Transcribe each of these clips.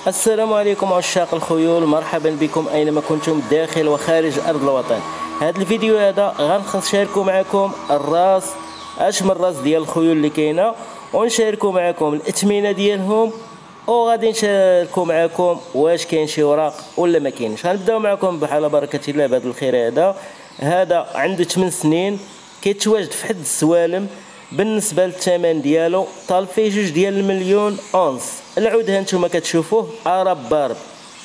السلام عليكم عشاق الخيول، مرحبا بكم اينما كنتم داخل وخارج ارض الوطن. هذا الفيديو هذا غنشاركوا معكم الراس اشمل راس ديال الخيول اللي كاينه، ونشاركوا معكم الاثمنه ديالهم، وغادي نشاركوا معكم واش كاين شي وراق ولا ما كاينش. غنبداو معكم بحال بركه الله بهذا الخير. هذا عنده 8 سنين، كيتواجد في حد السوالم. بالنسبه للثمن ديالو طالب فيه 2 اونص. العود ها نتوما كتشوفوه عرب بارب.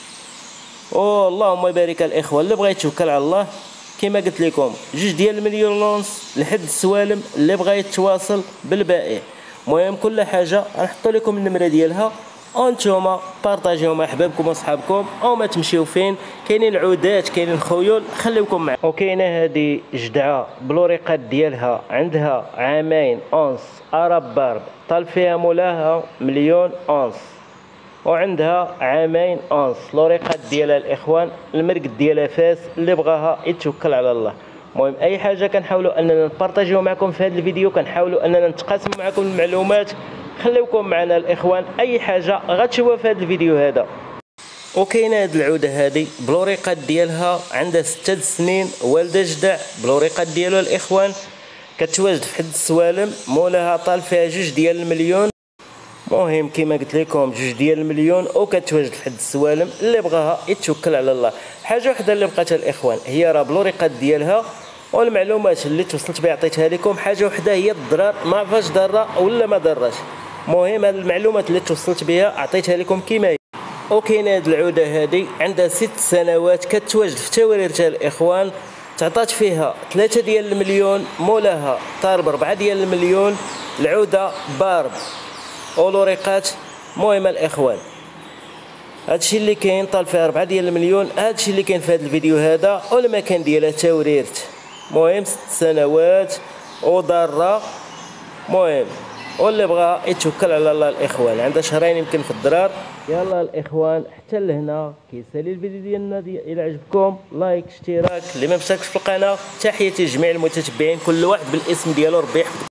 اللهم بارك الاخوه اللي بغى يتوكل على الله. كما قلت لكم 2 اونص لحد السوالم اللي بغى يتواصل بالبائع. المهم كل حاجه غنحط لكم النمره ديالها، وانتوما بارطاجيو مع احبابكم وصحابكم، او ما تمشيو فين كاينين العودات كاينين الخيول خليوكم معايا. وكاينه هذه جدعه بلوريقات ديالها عندها 2 اونص عرب بارب، طال فيها مولاها 1 اونص، وعندها 2 اونص لوريقات ديالها الاخوان. المرقد ديالها فاس، اللي بغاها يتوكل على الله. المهم اي حاجه كنحاولوا اننا نبارطاجيو معكم في هذا الفيديو، كنحاولوا اننا نتقاسموا معكم المعلومات. خليوكم معنا الاخوان، اي حاجه غتشوفوها في هذا الفيديو هذا. وكاينه هذه العوده هذه بلوريقات ديالها عندها 6 سنين، والده جدع بلوريقات ديالها الاخوان، كتواجد في حد السوالم. مولاها طال فيها 2 مليون. المهم كما قلت لكم 2 مليون، وكتواجد في حد السوالم. اللي بغاها يتوكل على الله. حاجه وحده اللي بقات الاخوان هي راه بلوريقات ديالها، والمعلومات اللي توصلت بها عطيتها لكم. حاجه وحده هي الضرار، ما عرفاش ضاره ولا ما ضراش. المهم هاد المعلومات اللي توصلت بها عطيتها لكم كما هي. وكاينه هاد العوده هادي عندها 6 سنوات، كتواجد في تواريرتها الاخوان. تعطات فيها 3 المليون، مولاها طارب 4 المليون. العوده بارب ولوريقات. المهم الاخوان هادشي اللي كاين، طال فيها 4 المليون. هادشي اللي كاين في هذا الفيديو هذا، والمكان ديالها توريرت. المهم 6 سنوات وضاره. المهم واللي بغى يتوكل على الله الاخوان، عندها شهرين يمكن في الضرار. يلا الاخوان حتى لهنا كيسالي الفيديو ديالنا. الى عجبكم لايك اشتراك، اللي ما مشتركش في القناه. تحياتي لجميع المتتبعين، كل واحد بالاسم ديالو، ربي يحفظكم.